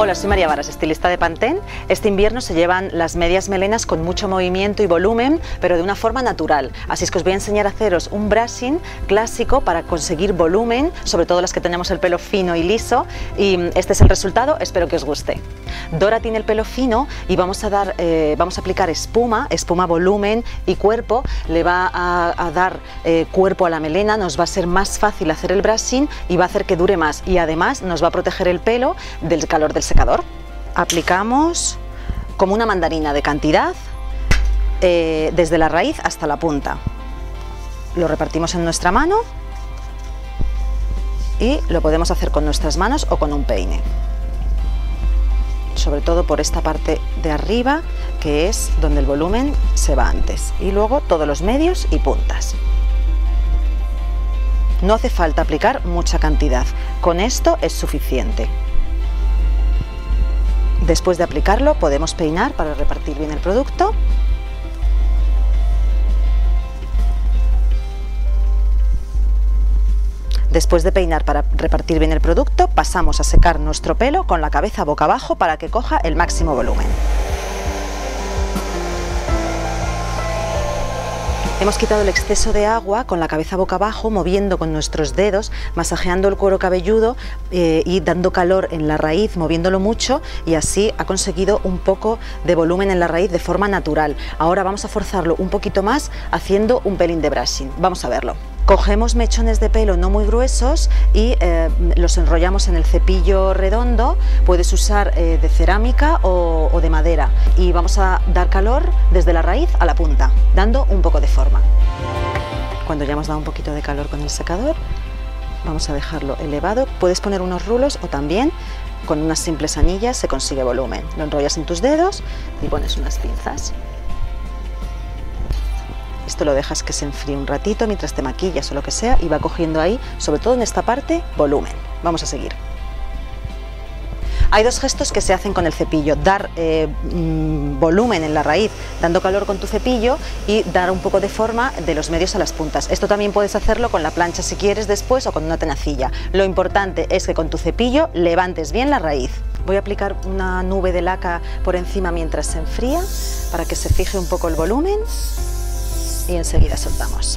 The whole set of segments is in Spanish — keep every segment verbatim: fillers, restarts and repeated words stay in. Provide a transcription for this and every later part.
Hola, soy María Varas, estilista de Pantene. Este invierno se llevan las medias melenas con mucho movimiento y volumen, pero de una forma natural. Así es que os voy a enseñar a haceros un brushing clásico para conseguir volumen, sobre todo las que tenemos el pelo fino y liso. Y este es el resultado, espero que os guste. Dora tiene el pelo fino y vamos a, dar, eh, vamos a aplicar espuma, espuma, volumen y cuerpo. Le va a, a dar eh, cuerpo a la melena, nos va a ser más fácil hacer el brushing y va a hacer que dure más. Y además nos va a proteger el pelo del calor del secador. Aplicamos como una mandarina de cantidad eh, desde la raíz hasta la punta. Lo repartimos en nuestra mano y lo podemos hacer con nuestras manos o con un peine, sobre todo por esta parte de arriba, que es donde el volumen se va antes, y luego todos los medios y puntas. No hace falta aplicar mucha cantidad, con esto es suficiente. Después de aplicarlo podemos peinar para repartir bien el producto. Después de peinar para repartir bien el producto, pasamos a secar nuestro pelo con la cabeza boca abajo para que coja el máximo volumen. Hemos quitado el exceso de agua con la cabeza boca abajo, moviendo con nuestros dedos, masajeando el cuero cabelludo eh, y dando calor en la raíz, moviéndolo mucho, y así ha conseguido un poco de volumen en la raíz de forma natural. Ahora vamos a forzarlo un poquito más haciendo un pelín de brushing. Vamos a verlo. Cogemos mechones de pelo no muy gruesos y eh, los enrollamos en el cepillo redondo. Puedes usar eh, de cerámica o, o de madera, y vamos a dar calor desde la raíz a la punta, dando un poco de forma. Cuando ya hemos dado un poquito de calor con el secador, vamos a dejarlo elevado. Puedes poner unos rulos o también con unas simples anillas se consigue volumen. Lo enrollas en tus dedos y pones unas pinzas. Esto lo dejas que se enfríe un ratito mientras te maquillas o lo que sea, y va cogiendo ahí, sobre todo en esta parte, volumen. Vamos a seguir. Hay dos gestos que se hacen con el cepillo: dar eh, mmm, volumen en la raíz dando calor con tu cepillo, y dar un poco de forma de los medios a las puntas. Esto también puedes hacerlo con la plancha si quieres después, o con una tenacilla. Lo importante es que con tu cepillo levantes bien la raíz. Voy a aplicar una nube de laca por encima mientras se enfría para que se fije un poco el volumen, y enseguida soltamos.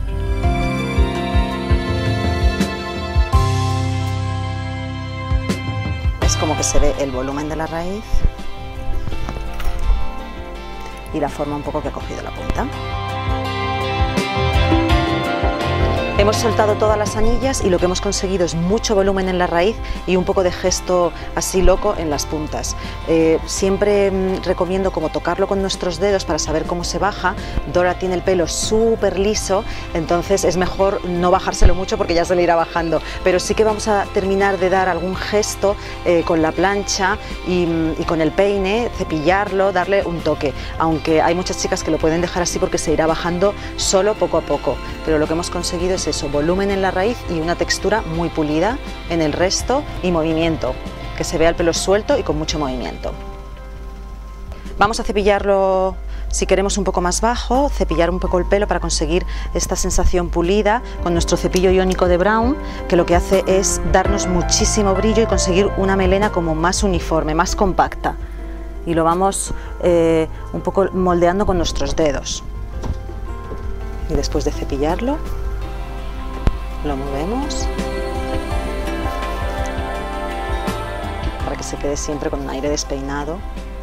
Es como que se ve el volumen de la raíz y la forma un poco que ha cogido la punta. Hemos soltado todas las anillas y lo que hemos conseguido es mucho volumen en la raíz y un poco de gesto así loco en las puntas. Eh, siempre mmm, recomiendo como tocarlo con nuestros dedos para saber cómo se baja. Dora tiene el pelo súper liso, entonces es mejor no bajárselo mucho porque ya se le irá bajando, pero sí que vamos a terminar de dar algún gesto eh, con la plancha y, y con el peine, cepillarlo, darle un toque, aunque hay muchas chicas que lo pueden dejar así porque se irá bajando solo poco a poco, pero lo que hemos conseguido es eso, volumen en la raíz y una textura muy pulida en el resto, y movimiento, que se vea el pelo suelto y con mucho movimiento. Vamos a cepillarlo, si queremos un poco más bajo, cepillar un poco el pelo para conseguir esta sensación pulida con nuestro cepillo iónico de Braun, que lo que hace es darnos muchísimo brillo y conseguir una melena como más uniforme, más compacta, y lo vamos eh, un poco moldeando con nuestros dedos. Y después de cepillarlo, lo movemos para que se quede siempre con un aire despeinado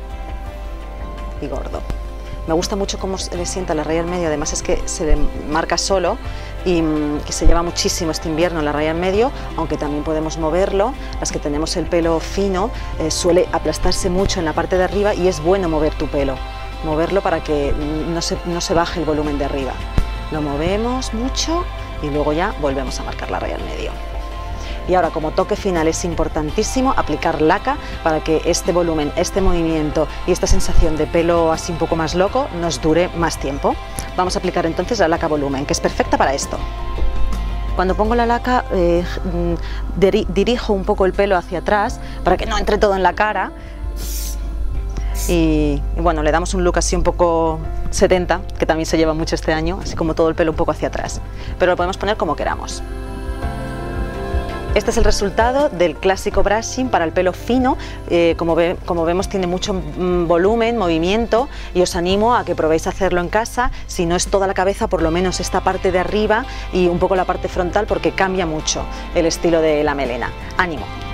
y gordo. Me gusta mucho cómo se le sienta la raya al medio, además es que se le marca solo y que se lleva muchísimo este invierno la raya al medio, aunque también podemos moverlo. Las que tenemos el pelo fino eh, suele aplastarse mucho en la parte de arriba, y es bueno mover tu pelo, moverlo para que no se, no se baje el volumen de arriba. Lo movemos mucho y luego ya volvemos a marcar la raya al medio. Y ahora, como toque final, es importantísimo aplicar laca para que este volumen, este movimiento y esta sensación de pelo así un poco más loco nos dure más tiempo. Vamos a aplicar entonces la laca volumen, que es perfecta para esto. Cuando pongo la laca eh, dirijo un poco el pelo hacia atrás para que no entre todo en la cara. Y, y bueno, le damos un look así un poco setenta, que también se lleva mucho este año, así como todo el pelo un poco hacia atrás, pero lo podemos poner como queramos. Este es el resultado del clásico brushing para el pelo fino. Eh, como, ve, como vemos, tiene mucho mm, volumen, movimiento, y os animo a que probéis hacerlo en casa. Si no es toda la cabeza, por lo menos esta parte de arriba y un poco la parte frontal, porque cambia mucho el estilo de la melena. ¡Ánimo!